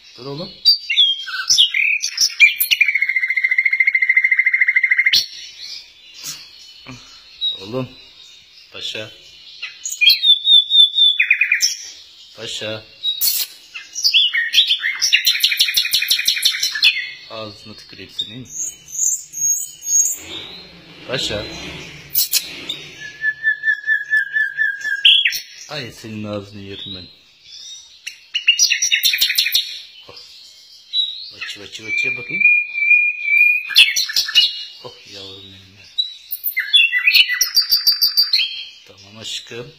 Dur oğlum. Oğlum. Paşa. Paşa. Ağzına tüküreyim senin. Paşa. Ay senin ağzını yerim ben. Oh. Baçı bakayım. Oh yavrum benim ya. Tamam aşkım.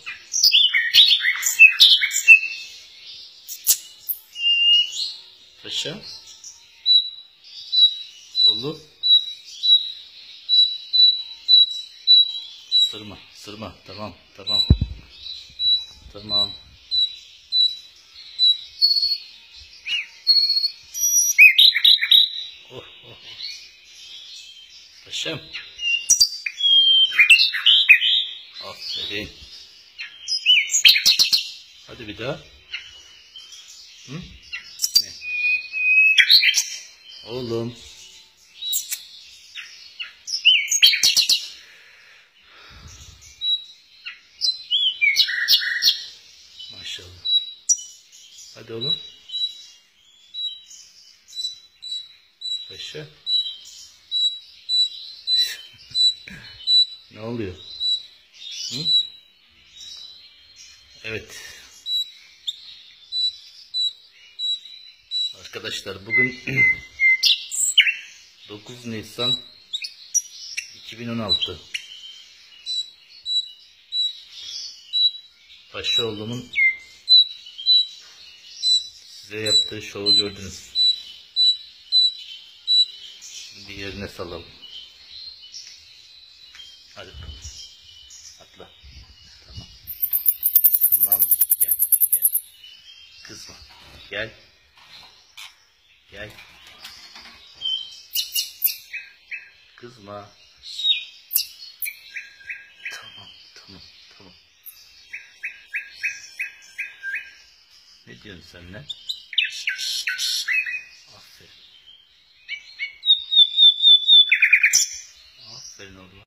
Paşa. Oğlum. Sırma. Tamam. Tamam. Oh. Paşam. Aferin. Hadi bir daha. Hı? Ne? Oğlum. Maşallah. Hadi oğlum. Paşa. Ne oluyor? Hı? Evet. Arkadaşlar bugün 9 Nisan 2016. Paşa oğlumun size yaptığı şovu gördünüz. Şimdi yerine salalım. Hadi atla. Tamam. Gel. Kızma. Gel. Kızma. Tamam. Ne diyorsun sen lan? Aferin. Aferin oğlum.